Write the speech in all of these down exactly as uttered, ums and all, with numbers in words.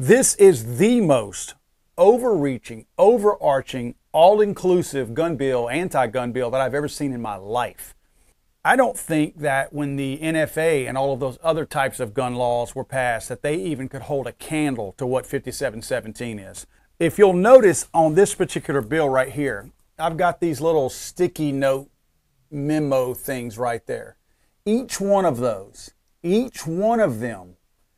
This is the most overreaching, overarching, all-inclusive gun bill, anti-gun bill that I've ever seen in my life. I don't think that when the N F A and all of those other types of gun laws were passed that they even could hold a candle to what fifty-seven seventeen is. If you'll notice on this particular bill right here, I've got these little sticky note memo things right there. Each one of those, each one of them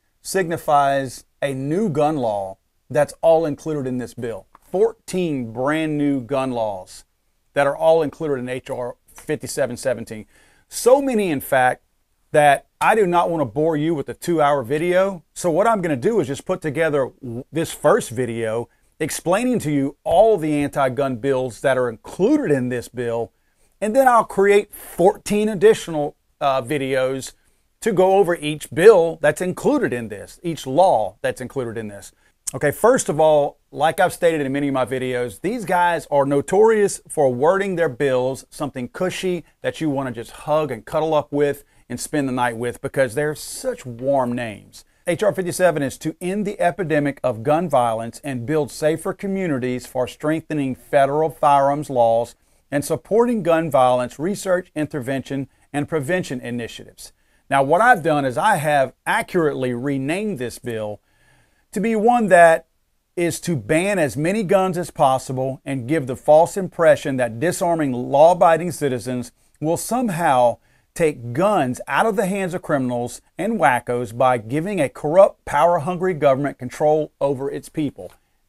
signifies a new gun law that's all included in this bill. fourteen brand new gun laws that are all included in H R fifty-seven seventeen. So many, in fact, that I do not want to bore you with a two-hour video. So what I'm going to do is just put together this first video explaining to you all the anti-gun bills that are included in this bill, and then I'll create fourteen additional uh, videos to go over each bill that's included in this, each law that's included in this. Okay, first of all, like I've stated in many of my videos, these guys are notorious for wording their bills something cushy that you want to just hug and cuddle up with and spend the night with because they're such warm names. H R fifty-seven is to end the epidemic of gun violence and build safer communities for strengthening federal firearms laws and supporting gun violence research, intervention, and prevention initiatives. Now, what I've done is I have accurately renamed this bill to be one that is to ban as many guns as possible and give the false impression that disarming law-abiding citizens will somehow take guns out of the hands of criminals and wackos by giving a corrupt, power-hungry government control over its people.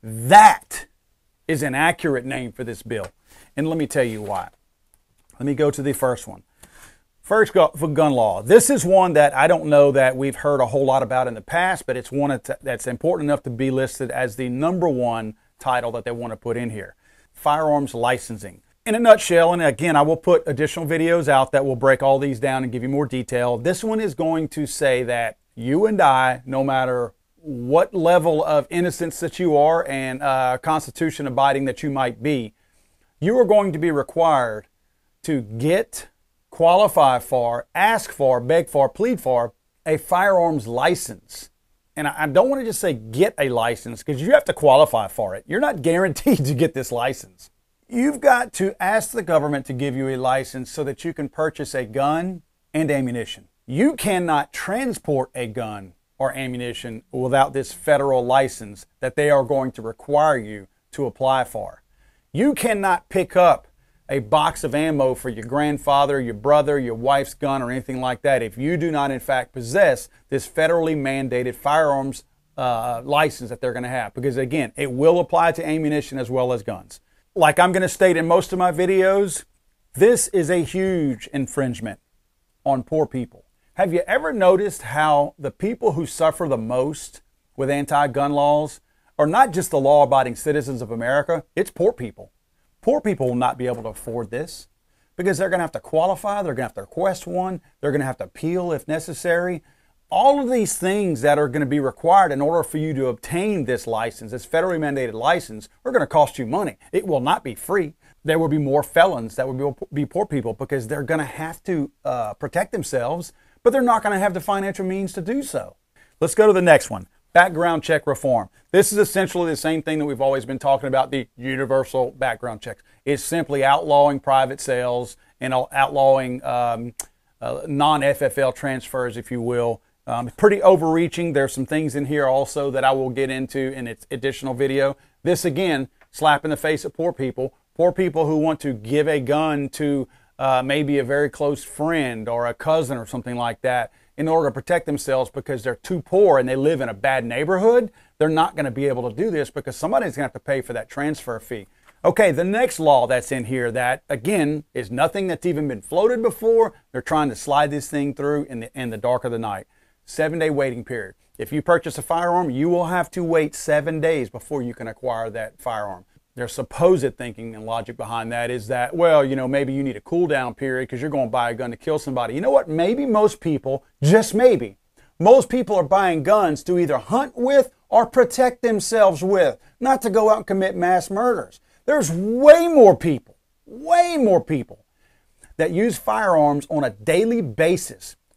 That is an accurate name for this bill. And let me tell you why. Let me go to the first one. First, for gun law. This is one that I don't know that we've heard a whole lot about in the past, but it's one that's important enough to be listed as the number one title that they want to put in here. Firearms licensing. In a nutshell, and again, I will put additional videos out that will break all these down and give you more detail. This one is going to say that you and I, no matter what level of innocence that you are and uh, Constitution abiding that you might be, you are going to be required to get, qualify for, ask for, beg for, plead for a firearms license. And I don't want to just say get a license because you have to qualify for it. You're not guaranteed to get this license. You've got to ask the government to give you a license so that you can purchase a gun and ammunition. You cannot transport a gun or ammunition without this federal license that they are going to require you to apply for. You cannot pick up a box of ammo for your grandfather, your brother, your wife's gun, or anything like that if you do not in fact possess this federally mandated firearms uh, license that they're going to have. Because again, it will apply to ammunition as well as guns. Like I'm going to state in most of my videos, this is a huge infringement on poor people. Have you ever noticed how the people who suffer the most with anti-gun laws are not just the law-abiding citizens of America, it's poor people. Poor people will not be able to afford this because they're going to have to qualify, they're going to have to request one, they're going to have to appeal if necessary. All of these things that are going to be required in order for you to obtain this license, this federally mandated license, are going to cost you money. It will not be free. There will be more felons that will be poor people because they're going to have to uh, protect themselves, but they're not going to have the financial means to do so. Let's go to the next one. Background check reform. This is essentially the same thing that we've always been talking about, the universal background checks. It's simply outlawing private sales and outlawing um, uh, non-F F L transfers, if you will. Um, pretty overreaching. There's some things in here also that I will get into in its additional video. This, again, slap in the face of poor people. Poor people who want to give a gun to uh, maybe a very close friend or a cousin or something like that in order to protect themselves because they're too poor and they live in a bad neighborhood. They're not going to be able to do this because somebody's going to have to pay for that transfer fee. Okay, the next law that's in here that, again, is nothing that's even been floated before. They're trying to slide this thing through in the, in the dark of the night. Seven-day waiting period. If you purchase a firearm, you will have to wait seven days before you can acquire that firearm. Their supposed thinking and logic behind that is that, well, you know, maybe you need a cool down period because you're going to buy a gun to kill somebody. You know what? Maybe most people, just maybe, most people are buying guns to either hunt with or protect themselves with, not to go out and commit mass murders. There's way more people, way more people that use firearms on a daily basis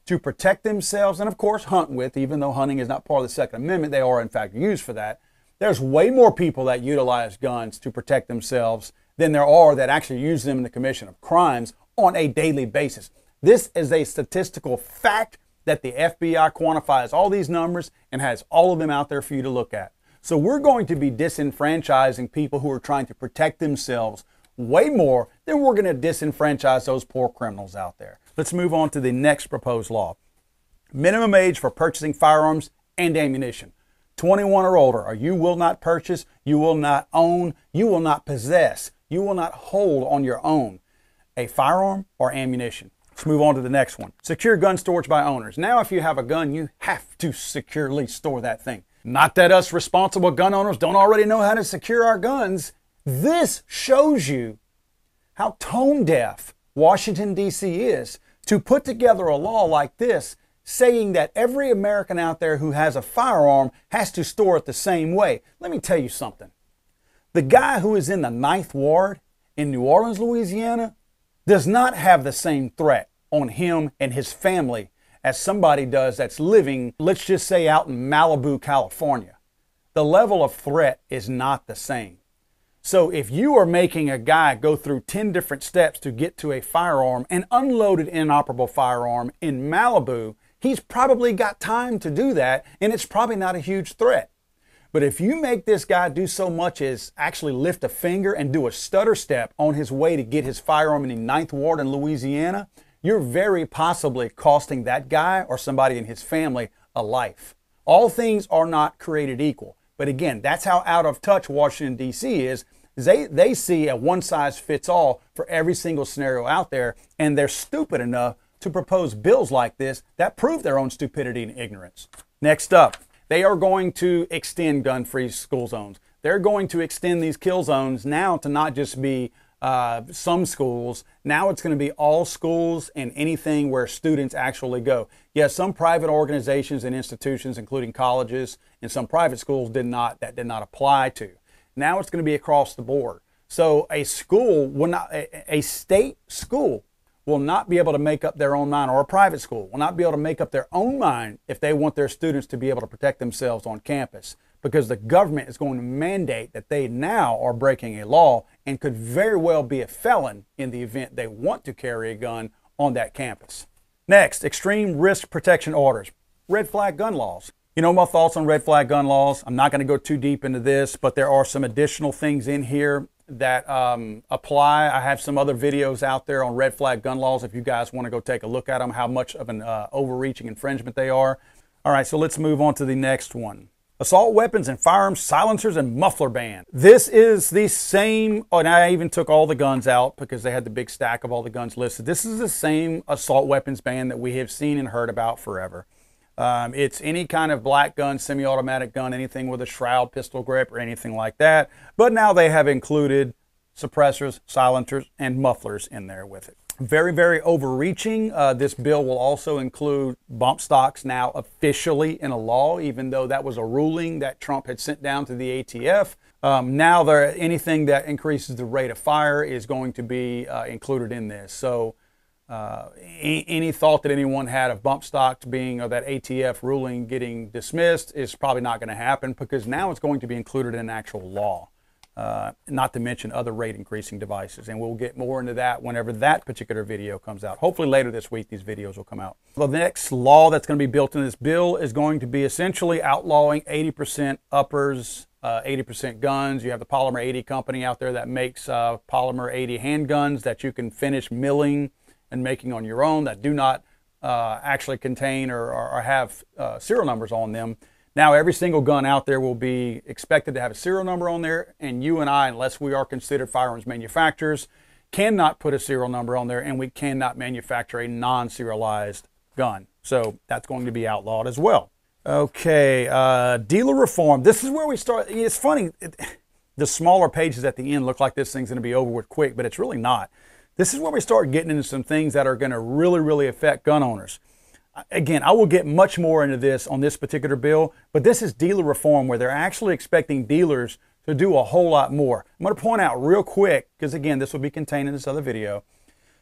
to protect themselves and, of course, hunt with, even though hunting is not part of the Second Amendment, they are, in fact, used for that. There's way more people that utilize guns to protect themselves than there are that actually use them in the commission of crimes on a daily basis. This is a statistical fact that the F B I quantifies all these numbers and has all of them out there for you to look at. So we're going to be disenfranchising people who are trying to protect themselves way more than we're going to disenfranchise those poor criminals out there. Let's move on to the next proposed law. Minimum age for purchasing firearms and ammunition. twenty-one or older, or you will not purchase, you will not own, you will not possess, you will not hold on your own a firearm or ammunition. Let's move on to the next one. Secure gun storage by owners. Now, if you have a gun, you have to securely store that thing. Not that us responsible gun owners don't already know how to secure our guns. This shows you how tone deaf Washington, D C is to put together a law like this, saying that every American out there who has a firearm has to store it the same way. Let me tell you something. The guy who is in the ninth Ward in New Orleans, Louisiana, does not have the same threat on him and his family as somebody does that's living, let's just say, out in Malibu, California. The level of threat is not the same. So if you are making a guy go through ten different steps to get to a firearm, an unloaded inoperable firearm in Malibu, he's probably got time to do that, and it's probably not a huge threat. But if you make this guy do so much as actually lift a finger and do a stutter step on his way to get his firearm in the ninth Ward in Louisiana, you're very possibly costing that guy or somebody in his family a life. All things are not created equal. But again, that's how out of touch Washington, D C is. They, they see a one-size-fits-all for every single scenario out there, and they're stupid enough to propose bills like this that prove their own stupidity and ignorance. Next up, they are going to extend gun-free school zones. They're going to extend these kill zones now to not just be uh, some schools. Now it's going to be all schools and anything where students actually go. Yes, some private organizations and institutions, including colleges and some private schools, did not that did not apply to. Now it's going to be across the board. So a school will not, a, a state school will not be able to make up their own mind, or a private school will not be able to make up their own mind if they want their students to be able to protect themselves on campus, because the government is going to mandate that they now are breaking a law and could very well be a felon in the event they want to carry a gun on that campus. Next, extreme risk protection orders, red flag gun laws. You know my thoughts on red flag gun laws. I'm not going to go too deep into this, but there are some additional things in here that um, apply. I have some other videos out there on red flag gun laws if you guys want to go take a look at them, how much of an uh, overreaching infringement they are. All right, so let's move on to the next one. Assault weapons and firearms, silencers, and muffler ban. This is the same, oh, and I even took all the guns out because they had the big stack of all the guns listed. This is the same assault weapons ban that we have seen and heard about forever. Um, it's any kind of black gun, semi-automatic gun, anything with a shroud, pistol grip, or anything like that. But now they have included suppressors, silencers, and mufflers in there with it. Very, very overreaching. Uh, this bill will also include bump stocks now officially in a law, even though that was a ruling that Trump had sent down to the A T F. Um, now there, anything that increases the rate of fire is going to be uh, included in this. So Uh, any, any thought that anyone had of bump stocks being, or that A T F ruling getting dismissed, is probably not going to happen, because now it's going to be included in actual law, uh, not to mention other rate increasing devices. And we'll get more into that whenever that particular video comes out. Hopefully later this week these videos will come out. The next law that's going to be built in this bill is going to be essentially outlawing eighty percent uppers, uh, eighty percent guns. You have the Polymer eighty company out there that makes uh, Polymer eighty handguns that you can finish milling and making on your own, that do not uh, actually contain or, or, or have uh, serial numbers on them. Now every single gun out there will be expected to have a serial number on there, and you and I, unless we are considered firearms manufacturers, cannot put a serial number on there, and we cannot manufacture a non-serialized gun. So that's going to be outlawed as well. Okay, uh, dealer reform. This is where we start. It's funny, it, the smaller pages at the end look like this thing's going to be over with quick, but it's really not. This is where we start getting into some things that are going to really, really affect gun owners. Again, I will get much more into this on this particular bill, but this is dealer reform, where they're actually expecting dealers to do a whole lot more. I'm going to point out real quick, because again, this will be contained in this other video.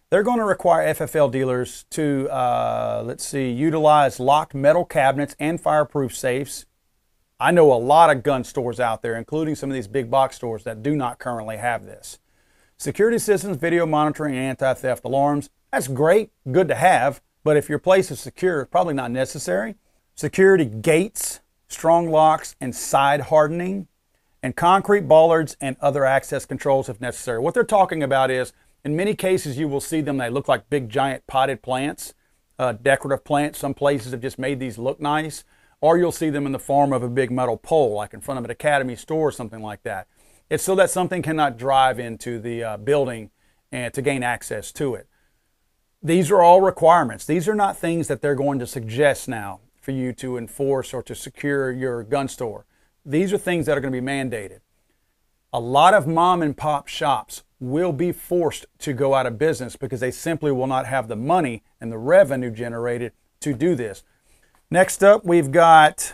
They're going to require F F L dealers to, uh, let's see, utilize locked metal cabinets and fireproof safes. I know a lot of gun stores out there, including some of these big box stores, that do not currently have this. Security systems, video monitoring, and anti-theft alarms. That's great, good to have, but if your place is secure, it's probably not necessary. Security gates, strong locks, and side hardening, and concrete bollards and other access controls if necessary. What they're talking about is, in many cases, you will see them, they look like big giant potted plants, uh, decorative plants. Some places have just made these look nice. Or you'll see them in the form of a big metal pole, like in front of an Academy store or something like that. It's so that something cannot drive into the uh, building and to gain access to it. These are all requirements. These are not things that they're going to suggest now for you to enforce or to secure your gun store. These are things that are going to be mandated. A lot of mom and pop shops will be forced to go out of business because they simply will not have the money and the revenue generated to do this. Next up, we've got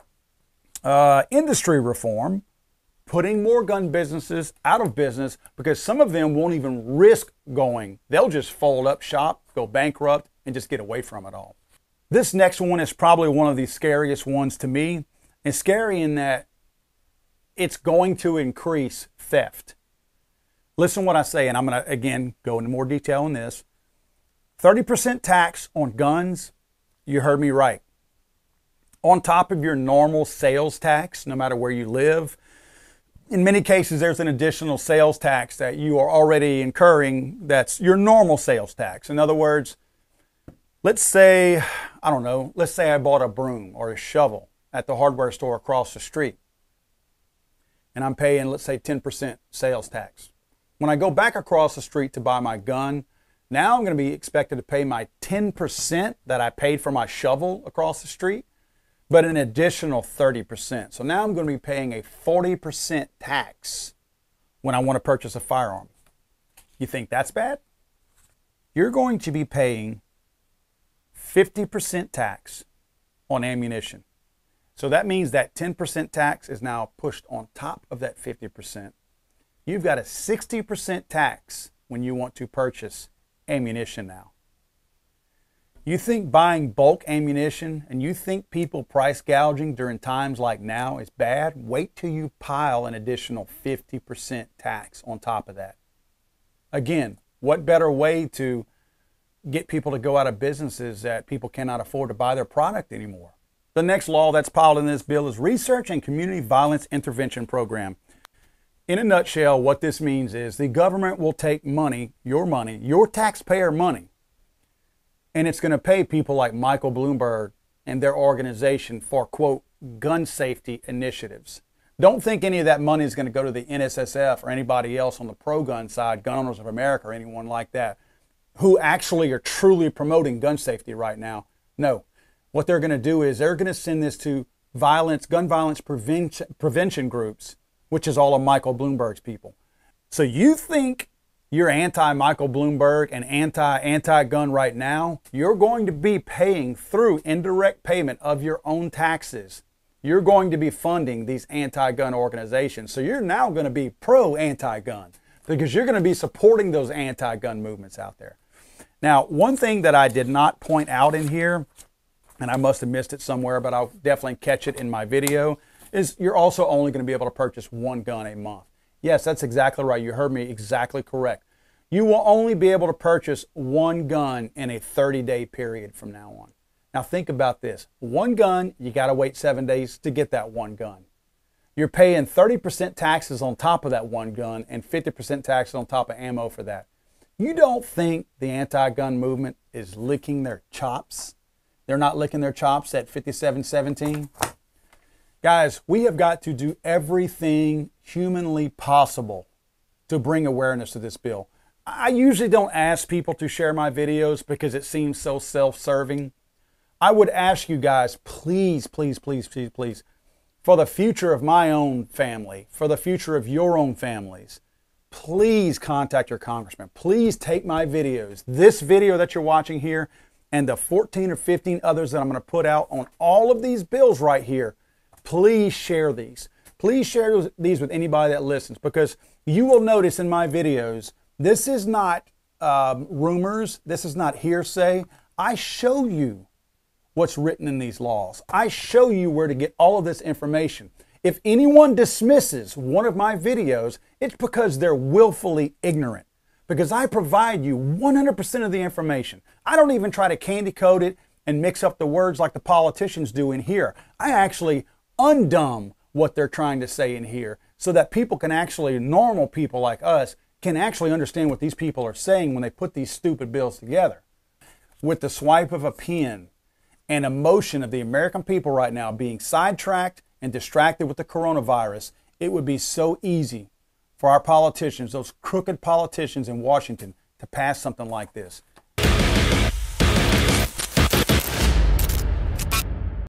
uh, industry reform, putting more gun businesses out of business because some of them won't even risk going. They'll just fold up shop, go bankrupt, and just get away from it all. This next one is probably one of the scariest ones to me. It's scary in that it's going to increase theft. Listen what I say, and I'm going to, again, go into more detail on this. thirty percent tax on guns, you heard me right. On top of your normal sales tax, no matter where you live. In many cases, there's an additional sales tax that you are already incurring that's your normal sales tax. In other words, let's say, I don't know, let's say I bought a broom or a shovel at the hardware store across the street. And I'm paying, let's say, ten percent sales tax. When I go back across the street to buy my gun, now I'm going to be expected to pay my ten percent that I paid for my shovel across the street, but an additional thirty percent. So now I'm going to be paying a forty percent tax when I want to purchase a firearm. You think that's bad? You're going to be paying fifty percent tax on ammunition. So that means that ten percent tax is now pushed on top of that fifty percent. You've got a sixty percent tax when you want to purchase ammunition now. You think buying bulk ammunition and you think people price gouging during times like now is bad? Wait till you pile an additional fifty percent tax on top of that. Again, what better way to get people to go out of businesses that people cannot afford to buy their product anymore? The next law that's piled in this bill is Research and Community Violence Intervention Program. In a nutshell, what this means is the government will take money, your money, your taxpayer money, and it's going to pay people like Michael Bloomberg and their organization for, quote, gun safety initiatives. Don't think any of that money is going to go to the N S S F or anybody else on the pro-gun side, Gun Owners of America or anyone like that, who actually are truly promoting gun safety right now. No. What they're going to do is they're going to send this to violence, gun violence prevention, prevention groups, which is all of Michael Bloomberg's people. So you think you're anti-Michael Bloomberg and anti-anti-gun right now? You're going to be paying through indirect payment of your own taxes. You're going to be funding these anti-gun organizations. So you're now going to be pro-anti-gun because you're going to be supporting those anti-gun movements out there. Now, one thing that I did not point out in here, and I must have missed it somewhere, but I'll definitely catch it in my video, is you're also only going to be able to purchase one gun a month. Yes, that's exactly right. You heard me exactly correct. You will only be able to purchase one gun in a thirty day period from now on. Now think about this. One gun, you got to wait seven days to get that one gun. You're paying thirty percent taxes on top of that one gun and fifty percent taxes on top of ammo for that. You don't think the anti-gun movement is licking their chops? They're not licking their chops at fifty-seven seventeen? Guys, we have got to do everything humanly possible to bring awareness to this bill. I usually don't ask people to share my videos because it seems so self-serving. I would ask you guys, please, please, please, please, please, for the future of my own family, for the future of your own families, please contact your congressman. Please take my videos, this video that you're watching here, and the fourteen or fifteen others that I'm going to put out on all of these bills right here. Please share these. Please share these with anybody that listens, because you will notice in my videos, this is not um, rumors. This is not hearsay. I show you what's written in these laws. I show you where to get all of this information. If anyone dismisses one of my videos, it's because they're willfully ignorant. Because I provide you one hundred percent of the information. I don't even try to candy coat it and mix up the words like the politicians do in here. I actually undumb what they're trying to say in here so that people can actually, normal people like us, can actually understand what these people are saying when they put these stupid bills together. With the swipe of a pen and emotion of the American people right now being sidetracked and distracted with the coronavirus, it would be so easy for our politicians, those crooked politicians in Washington, to pass something like this.